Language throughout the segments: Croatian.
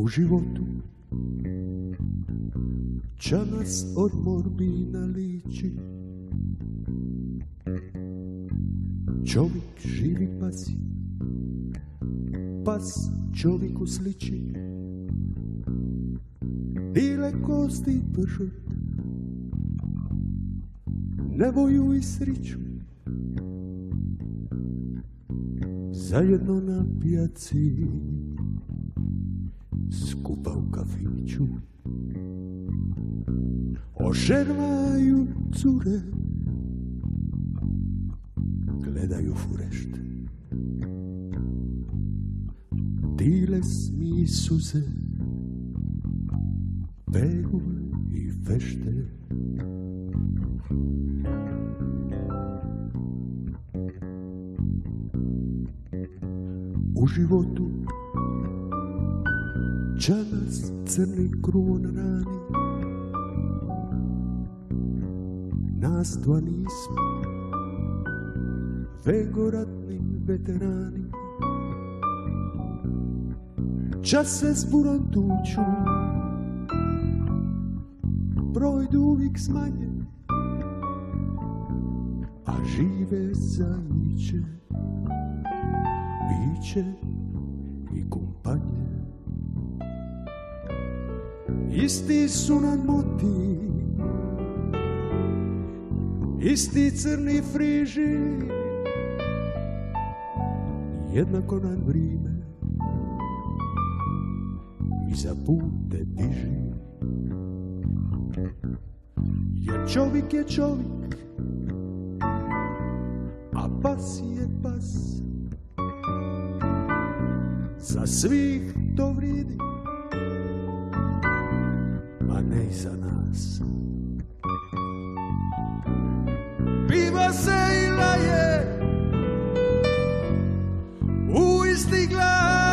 U životu ča nas od morbina liči. Čovjek živi pas, pas čovjeku sliči. Bile kosti pržut, nevoju i sriću. Zajedno na pijaci, skupa u kafiću. Ošervaju cure, gledaju furešt. Dile smiju suze, peru i fešte. U životu ča nas crni krun rani. Nas dva nismo vegoratni veterani. Ča se s burom tuču, broj uvijek smanje, a žive zajiće, biće i kumpanje. Isti su nam moti, isti crni friži, jednako nam vrime i za pute diži. Jer čovjek je čovjek, a pas je pas. Za svih to vridi, a ne i za nas. Piva se i laje u isti glas.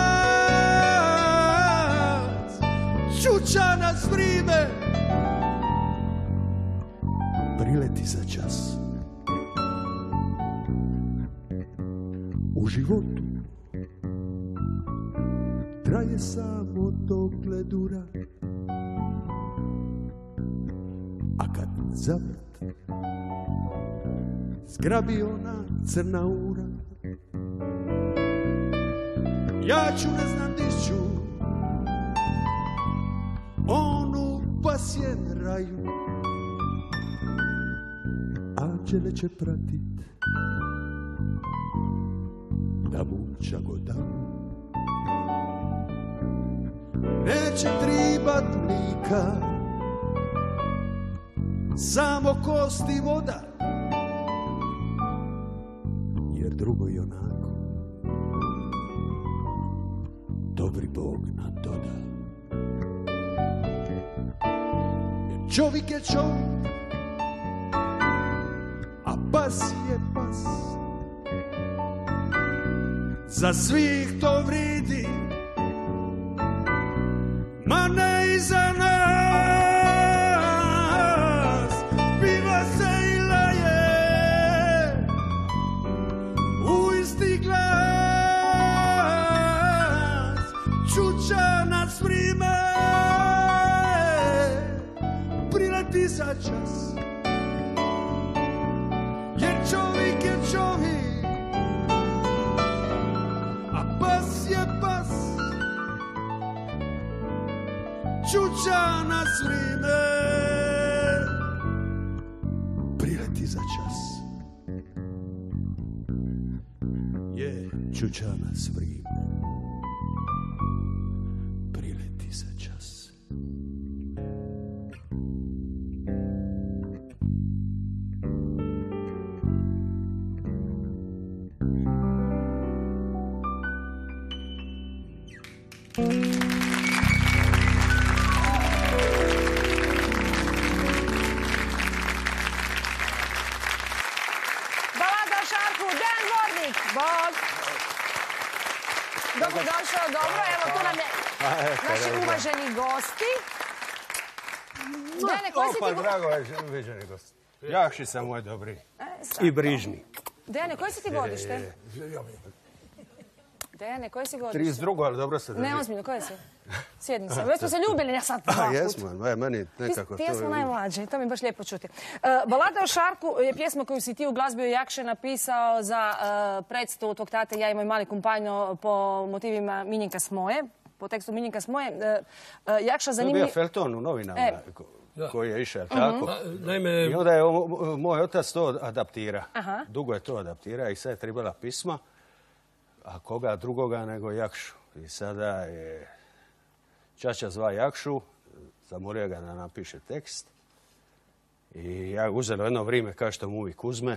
Čuča nas vrime, prileti za čas. U životu traje samo dokle dura, a kad zavrt zgrabi ona crna ura. Ja ću ne znam diću onu pasjen raju. Anđele će pratit da bunča go dam. Neće tribat mlika, samo kosti voda, jer drugo i onako dobri Bog nam doda. Jer čovjek je čovjek, a pas je pas. Za svih to vridi, ma ne i za nas. Piva se i laje u isti glas. Čuča nas vrime, prileti za čas. Jer čovjek je čovjek, a pas je pas. Čuča nas vrime, prileti za čas. Je, čuča nas vrime, prileti za čas. Dobrodošao, dobro, evo tu nam je naši uvaženi gosti. Dejane, koji si ti... Drago, uvaženi gosti. Jakši sam moj dobri i brižni. Dejane, koji si ti godište? Dejane, koje si godište? 32, ali dobro se drži. Ne, ozbiljno, koje si? Sjedni se. Već smo se ljubili, ja sad A, jesmo, meni nekako ti to jesmo je... najmlađi, to mi je baš lijepo čuti. Balada o Šarku je pjesma koju si ti u glazbi Jakše napisao za predstavu tvog tate Ja i moj mali kumpanjo po motivima Minjenka Smoje, po tekstu Minjenka Smoje. Jakša zanimljiv... To je bio Felton u novinama koji je išao, tako? Naime... I onda je moj otac to adaptira. Dugo je to adaptira i sad je trebala pisma, a koga drugoga nego Jakšu. I sada je čača zva Jakšu, zamolio ga da napiše tekst. I ja uzelo jedno vrijeme, kao što mu uvijek uzme.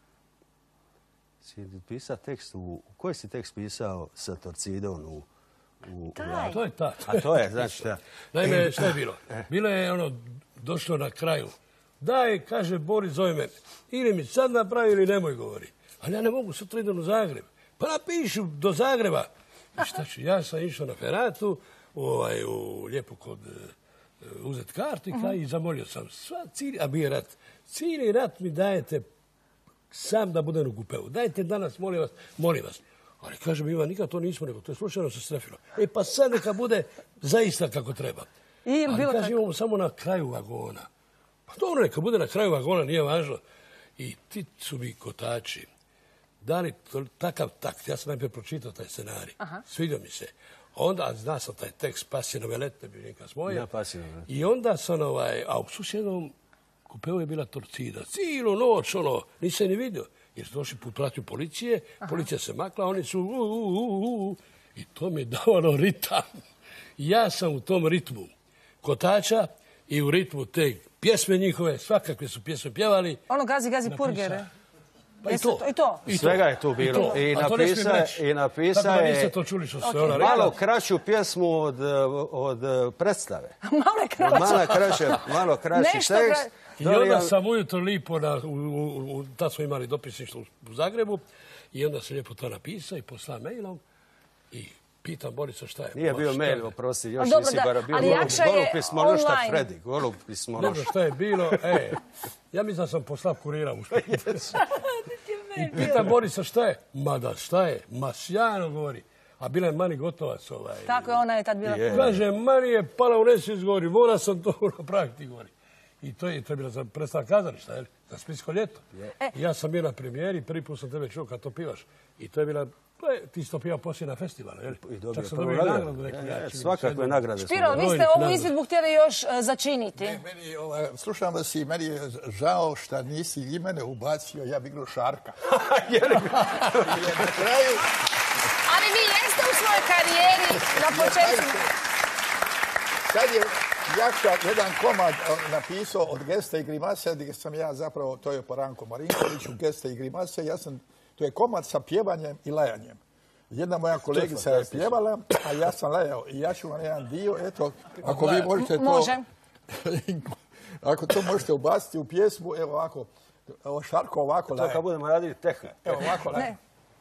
Si pisao tekst, koji si tekst pisao sa Torcidom u Vladu? To je ta. A to je, znači šta? Naime, šta je bilo? Bilo je došlo na kraju. Daj, kaže, Boris, zove mene. Ili mi sad napravi ili nemoj govori. Ali ja ne mogu, sutra idem u Zagreb. Pa napišu do Zagreba. I šta ću, ja sam išao na Feratu, lijepo kod uzet kartu i zamolio sam a bio je rat. Cijeli rat mi dajete sam da budem u kupeu. Dajte danas, molim vas. Ali kažem, Ivan, nikad to nismo nego, to je slučajno se strefilo. Pa sad neka bude zaista kako treba. Ali kažem, imamo samo na kraju vagona. Pa dobro, neka bude na kraju vagona, nije važno. I ti su mi kotači dali takav takt. Ja sam najprije pročitao taj scenarij. Svidio mi se. Onda, zna sam taj tekst Pasijeno velet, ne bi neka smoja. I onda sam, a u susjednom kupeu je bila Torcida. Cijelu noć, nisam ni vidio. Jer su došli put pratnju policije, policija se makla, oni su i to mi je davalo ritam. Ja sam u tom ritmu kotača i u ritmu te pjesme njihove, svakakve su pjesme pjevali. Ono gazi purgere. Pa i to. Svega je tu bilo. I napisao je malo kraću pjesmu od predstave. Malo kraći tekst. I onda sam ujutro lipo, tad smo imali dopisništvo u Zagrebu, i onda sam lijepo to napisao i poslao mailom i pitam Borisa šta je. Nije bio mail, oprosti, još nisi bara bio golupismonošta Fredi. Dobro, šta je bilo, ja mislim da sam poslao kurira u Špicu. I pitam Borisa šta je. Ma da, šta je? Ma sjajno govori. A bila je Mani Gotovac. Tako je, ona je tad bila. Kaže, Mani je pala u nesvijest, govori, mora sam to napraviti, govori. I to je bila za predstava kazališta, za Splitsko ljeto. Ja sam bio na premijeri, prvi put sam tebe čuo kad to pivaš. I to je bila, ti si to pivao poslije na festivalu, jel? Čak sam dobio nagradu. Svakakve nagrade. Špiro, vi ste ovu izvedbu htjeli još začiniti. Slušam vas i meni je žao što nisi i mene ubacio, ja bi igrao Šarka. Ali vi jeste u svojoj karijeri na početku. Sad je Jakša jedan komad napisao od Gesta i Grimase, gdje sam ja zapravo, to je po Ranku Marinkoviću, Gesta i Grimase, to je komad sa pjevanjem i lajanjem. Jedna moja kolegica je pjevala, a ja sam lajao. I ja ću vam jedan dio, eto, ako vi možete to... Može. Ako to možete ubaciti u pjesmu, evo ovako, Šarko ovako laja. To kad budemo radili tehna. Evo ovako laja.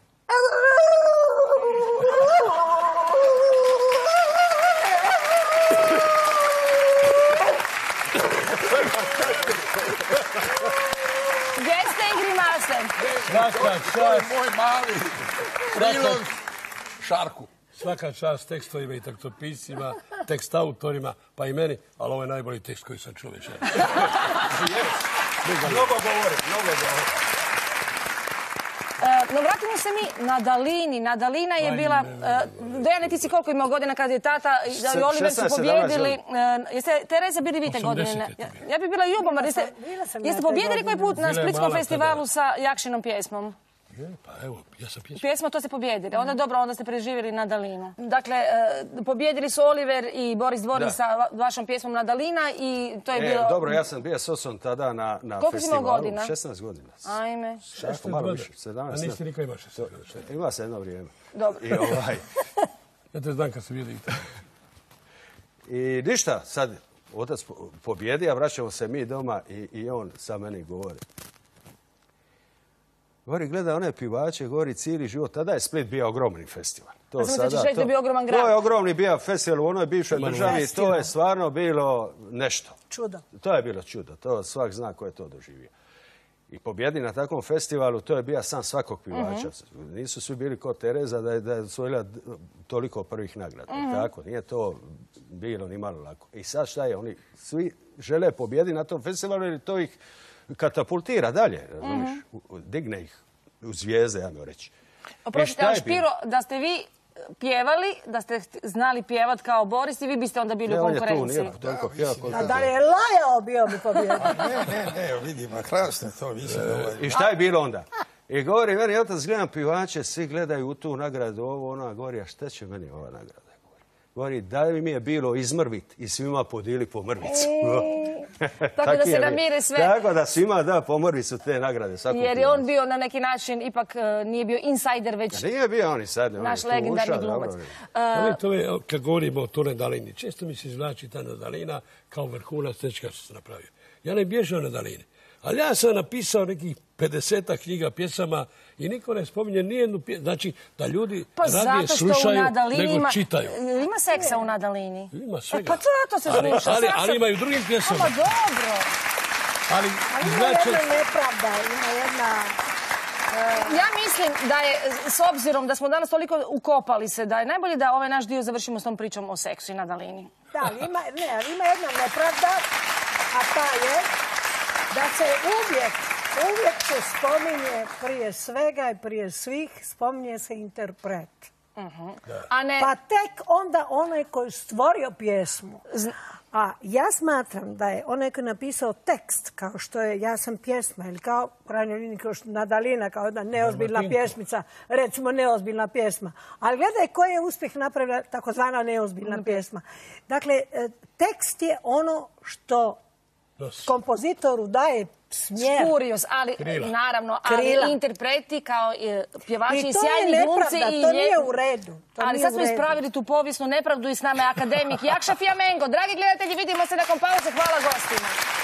Geste i Grimase. To je moj mali prilog Šarku. Svaka čast tekstovima i tekstopiscima, tekstautorima, pa i meni, ali ovo je najbolji tekst koji sam čuo večer. Mnogo govori. No vratimo se mi na Dalini. Na Dalina je bila... Dejane, ti si koliko imao godina kad je tata i Oliver su pobjedili? Jeste Tereza bili vi te godine? Ja bi bila Ljubomar. Jeste pobjedili koji put na Splitskom festivalu sa Jakšinom pjesmom? Pa evo, ja sam pjesma. Pjesma, to ste pobjedili. Onda dobro, onda ste preživjeli na Dalinu. Dakle, pobjedili su Oliver i Boris Dvornik sa vašom pjesmom na Dalina i to je bilo... Dobro, ja sam bio s Osom tada na festivalu. Koliko si imao godina? 16 godina. Ajme. 16 malo više, 17. A niste nikad imao 16 godina? Ima se jedno vrijeme. Dobro. Ja te znam kad sam vidio I ništa, sad otac pobjedi, a vraćamo se mi doma i on sa meni govori. Govori, gleda one pivače, govori cijeli život. Tada je Split bio ogromni festival. To je bio ogroman grad. To je ogromni bio festival u onoj bivšoj državi. To je stvarno bilo nešto. Čudo. To je bilo čudo. To svak zna ko je to doživio. i pobjedi na takvom festivalu, to je bio san svakog pjevača. Nisu svi bili kao Tereza da je osvojila toliko prvih nagrada. Tako, nije to bilo ni malo lako. I sad šta je? Oni svi žele pobjedi na tom festivalu jer to ih katapultira dalje, razumiješ? Digne ih u zvijezde, ja mi reći. Oprostite, ali Špiro, da ste vi pjevali, da ste znali pjevat kao Boris i vi biste onda bili u konkurenciji. A da li je lajao bio bi pobjedio? Ne, vidim, a krasno to. I šta je bilo onda? I govori, meni otac gledam pivače, svi gledaju u tu nagradu, ovo, ona, govori, a šta će meni ova nagrada? Govori, da li mi je bilo izmrvit i svima podijeli po mrvicu. Tako da se namire sve. Tako da svima da po mrvicu te nagrade. Jer je on bio na neki način, ipak nije bio insider, već nije bio on insider. Naš legendarni glumac. Kad govorimo o toj Nadalini, često mi se izvlači ta Nadalina kao vrhunac nečega što sam napravio. Ja ne bježao Nadaline. Ali ja sam napisao nekih 50 knjiga, pjesama i niko ne spominje nijednu pjesmu. Znači da ljudi radije slušaju nego čitaju. Ima seksa u Nadalini? Ima svega. Pa zato se sluša. Ali ima i u drugim pjesama. Pa dobro. Ali ima jedna nepravda, ima jedna... Ja mislim da je, s obzirom da smo danas toliko ukopali se, da je najbolje da ovaj naš dio završimo s tom pričom o seksu i Nadalini. Da, ali ima jedna nepravda, a ta je da se uvijek se spominje prije svega i prije svih, spominje se interpret. Pa tek onda onaj koji je stvorio pjesmu. A ja smatram da je onaj koji je napisao tekst, kao što je Ja sam pjesma, ili kao u krajnjoj liniji kao što Nadalina, kao jedna neozbiljna pjesmica, recimo neozbiljna pjesma. Ali gledaj koji je uspjeh napravila takozvana neozbiljna pjesma. Dakle, tekst je ono što kompozitoru daje smjer. Spurios, ali naravno, ali interpreti kao pjevači i sjajni glumci. I to nije u redu. Ali sad smo ispravili tu povijesnu nepravdu i s nama je akademik Jakša Fiamengo. Dragi gledatelji, vidimo se nakon pauze. Hvala gostima.